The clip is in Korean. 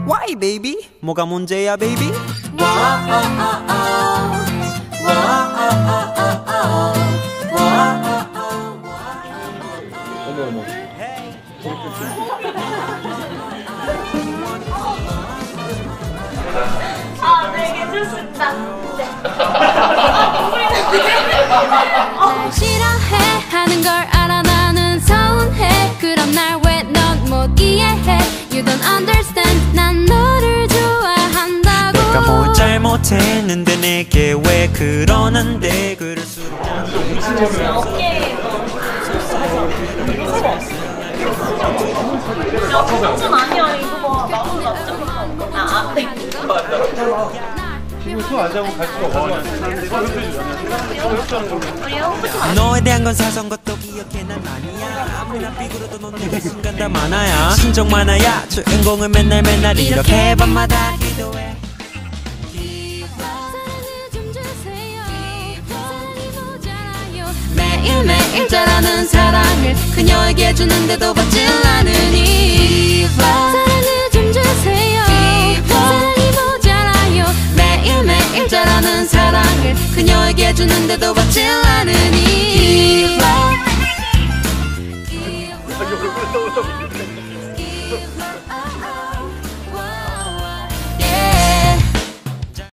Why baby? 뭐가 문제야 baby? 어머 어머. 네, 괜찮습니다. 날 싫어해 하는 걸 알아 나는 서운해 그럼 날 왜 넌 못 이해해 You don't understand 난 너를 좋아한다고 내가 뭘 잘못했는데 내게 왜 그러는데 그럴수록 오케이. 야, 그건 아니야. 이거 봐. 나도 납작한 거. 네. 지금 손 안 잡고 갈 수가 없어. 너에 대한 건 사소한 것도 기억해 난 아니야 아무나 삐그러도 넌 내게 순간 다 많아야 신정 많아야 주인공을 맨날 이렇게 밤마다 기도해 사랑을 좀 주세요 사랑이 모자라요 매일매일 자라는 사랑을 그녀에게 주는데도 받질 않으니 사랑을 좀 주세요 사랑이 모자라요 매일매일 자라는 사랑을 그녀에게 주는데도 받질 않으니